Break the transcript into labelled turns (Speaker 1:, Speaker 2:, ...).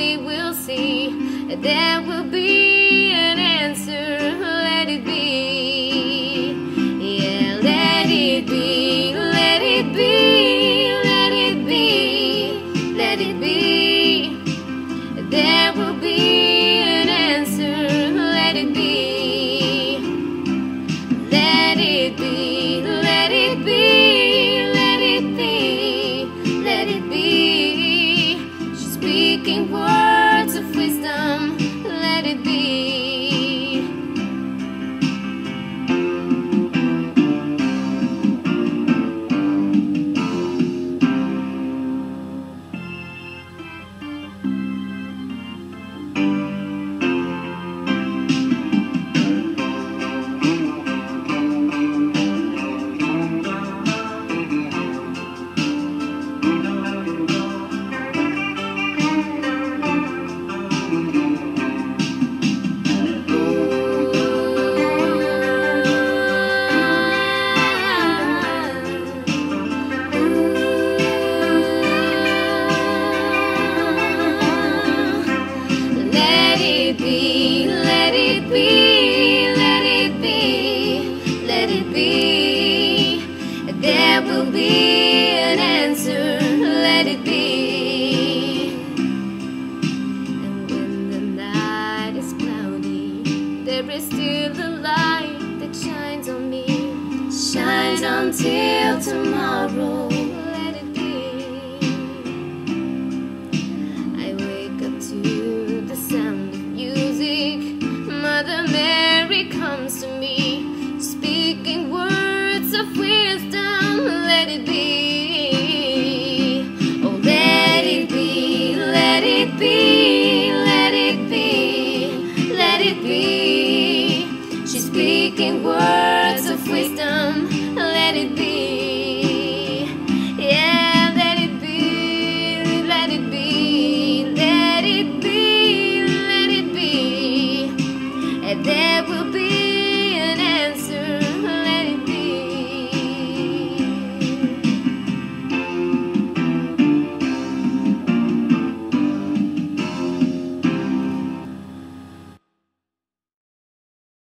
Speaker 1: we will see. There will be an answer. Let it be. Yeah, let it be. Let it be. Let it be. Let it be. There will be an answer. Let it be. Let it be. Let it be. Let it be. Let it be. She's speaking words of wisdom. Let it be. Let it be, let it be, let it be, let it be. There will be an answer, let it be. And when the night is cloudy, there is still a light that shines on me, shines until tomorrow. Let it be. I wake up to the sound of music. Mother Mary comes to me, speaking words of wisdom. Let it be. Oh, let it be. Let it be. Let it be. Let it be. She's speaking words